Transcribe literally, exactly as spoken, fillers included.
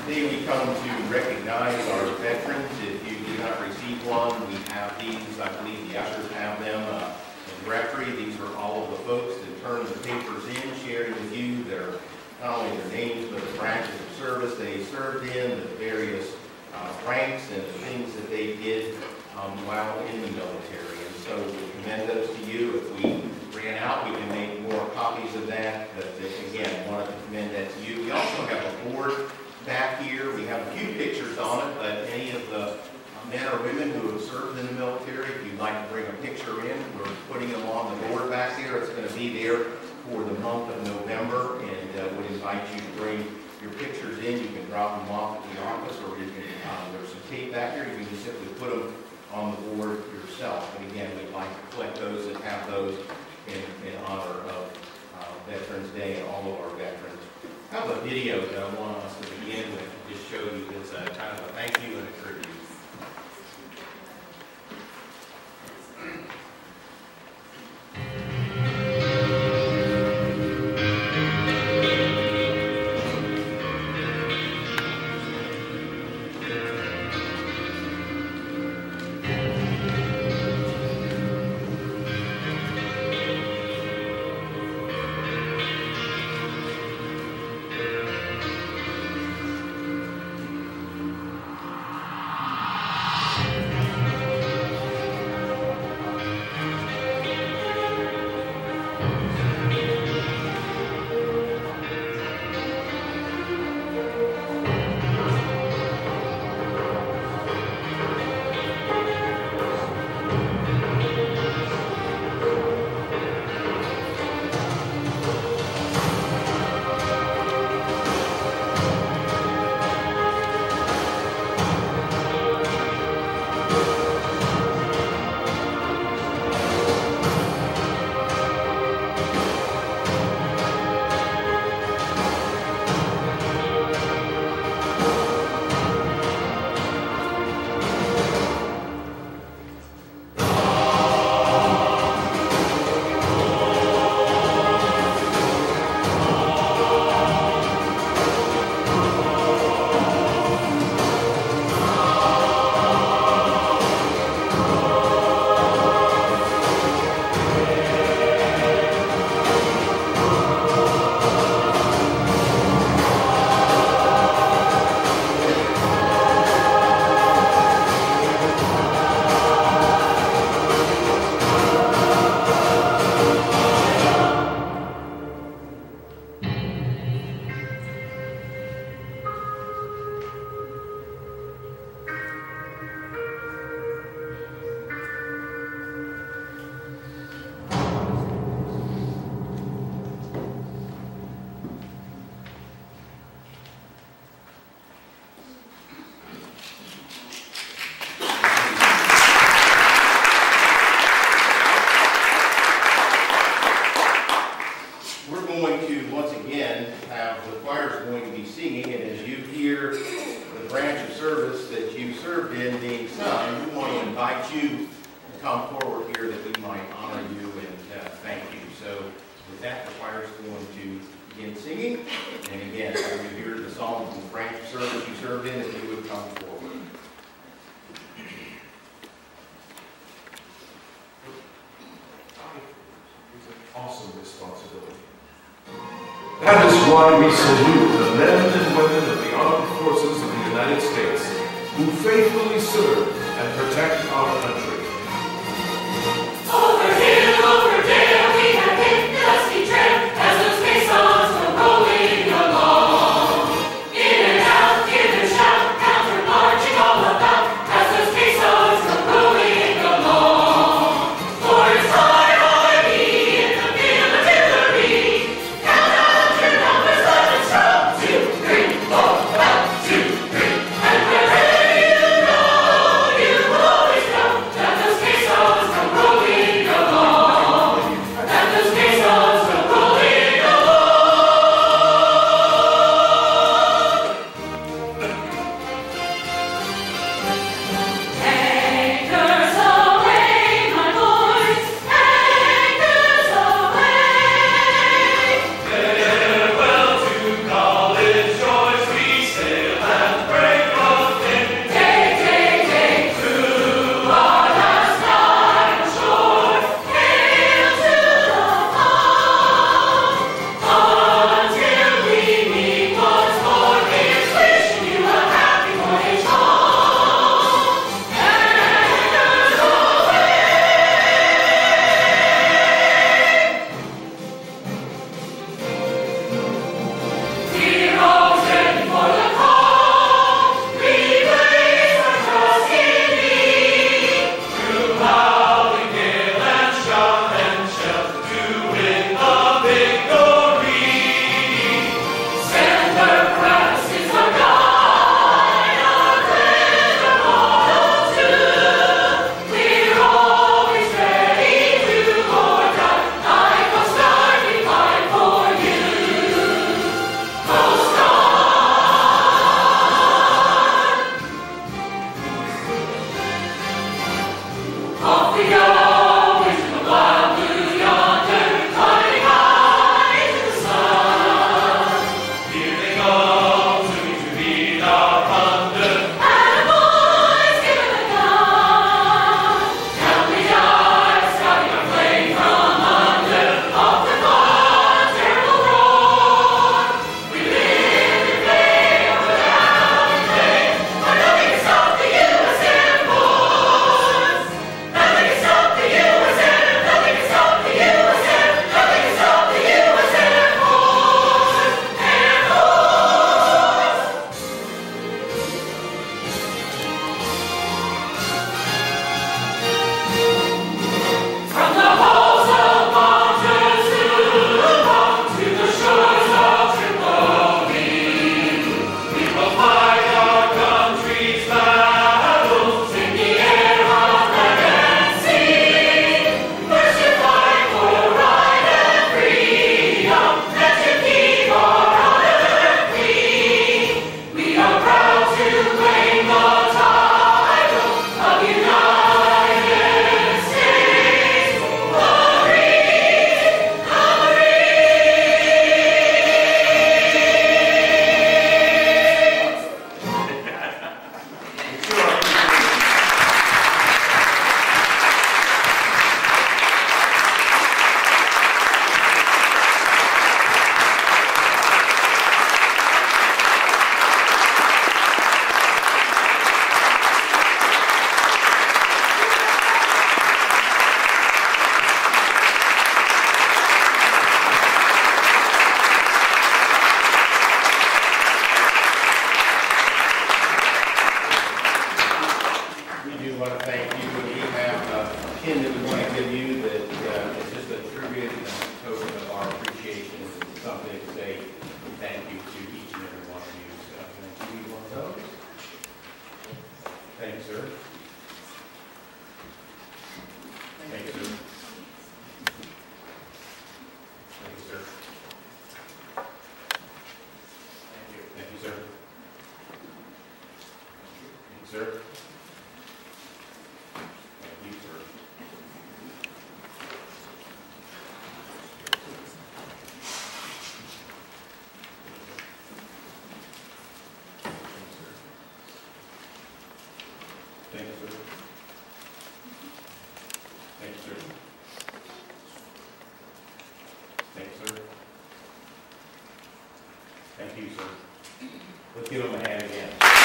Today we come to recognize our veterans. If you did not receive one, we have these. I believe the ushers have them uh, in the rectory. These are all of the folks that turned the papers in, sharing with you their, not only their names, but the branches of service they served in, the various uh, ranks and the things that they did um, while in the military. And so we commend those to you. If we ran out, we can make more copies of that. But again, wanted to commend that to you. We also have a board back here. We have a few pictures on it, but any of the men or women who have served in the military, if you'd like to bring a picture in, we're putting them on the board back there. It's going to be there for the month of November, and uh, would invite you to bring your pictures in. You can drop them off at the office, or you can, um, there's some tape back here. You can just simply put them on the board yourself. And again, we'd like to collect those and have those in, in honor of uh, Veterans Day and all of our veterans. I have a video that I want us to begin with to just show you this uh, kind of a thank you and a tribute. That is why we salute the men and women of the armed forces of the United States who faithfully serve and protect our country. Over hill, over dale, we have hit the dusty trail as those caissons go rolling along. In and out, give and shout, counter marching all about as those caissons go rolling along. For it's high, high, me in the field artillery. Count out your numbers, let us strong. Two, three, four, one, two, three. And wherever you go, you will always know. Thank you, sir. Let's give him a hand again.